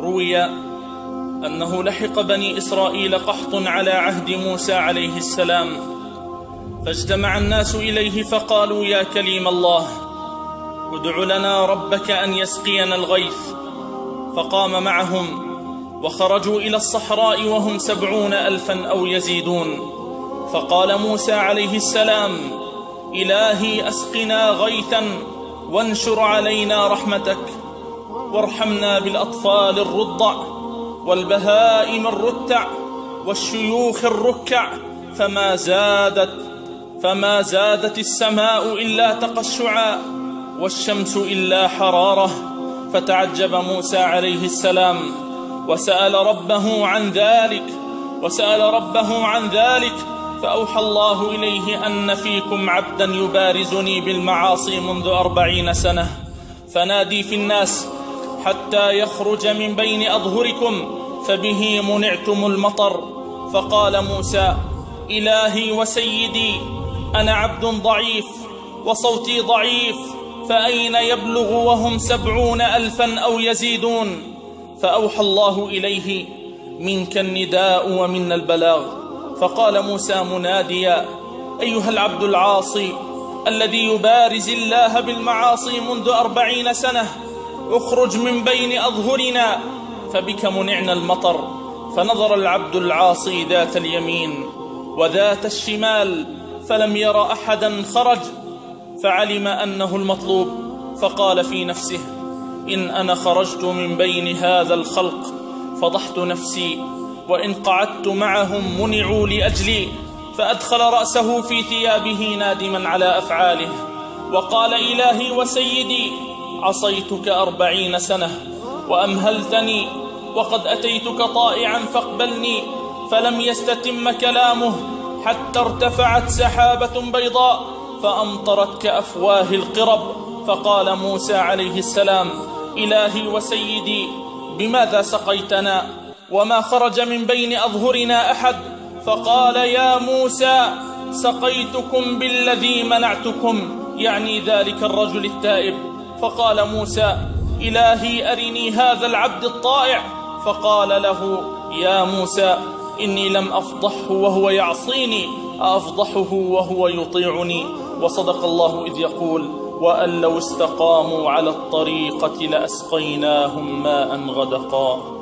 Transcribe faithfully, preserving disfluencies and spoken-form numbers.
روي أنه لحق بني إسرائيل قحط على عهد موسى عليه السلام، فاجتمع الناس إليه فقالوا: يا كليم الله، ادع لنا ربك أن يسقينا الغيث. فقام معهم وخرجوا إلى الصحراء وهم سبعون ألفا أو يزيدون. فقال موسى عليه السلام: إلهي أسقنا غيثا وانشر علينا رحمتك، وارحمنا بالأطفال الرضع والبهائم الرتع والشيوخ الركع. فما زادت فما زادت السماء إلا تقشعا والشمس إلا حرارة. فتعجب موسى عليه السلام وسأل ربه عن ذلك وسأل ربه عن ذلك فأوحى الله إليه أن فيكم عبدا يبارزني بالمعاصي منذ أربعين سنة، فنادي في الناس حتى يخرج من بين أظهركم فبه منعتم المطر. فقال موسى: إلهي وسيدي، أنا عبد ضعيف وصوتي ضعيف، فأين يبلغ وهم سبعون ألفا أو يزيدون؟ فأوحى الله إليه: منك النداء ومنا البلاغ. فقال موسى مناديا: أيها العبد العاصي الذي يبارز الله بالمعاصي منذ أربعين سنة، اخرج من بين أظهرنا فبك منعنا المطر. فنظر العبد العاصي ذات اليمين وذات الشمال فلم ير أحدا خرج، فعلم أنه المطلوب، فقال في نفسه: إن أنا خرجت من بين هذا الخلق فضحت نفسي، وإن قعدت معهم منعوا لأجلي. فأدخل رأسه في ثيابه نادما على أفعاله وقال: إلهي وسيدي، عصيتك أربعين سنة وأمهلتني، وقد أتيتك طائعا فاقبلني. فلم يستتم كلامه حتى ارتفعت سحابة بيضاء فأمطرت كأفواه القرب. فقال موسى عليه السلام: إلهي وسيدي، بماذا سقيتنا وما خرج من بين أظهرنا أحد؟ فقال: يا موسى، سقيتكم بالذي منعتكم، يعني ذلك الرجل التائب. فقال موسى: إلهي أرني هذا العبد الطائع. فقال له: يا موسى، إني لم أفضحه وهو يعصيني، أفضحه وهو يطيعني. وصدق الله إذ يقول: وأن لو استقاموا على الطريقة لأسقيناهم ماء غدقا.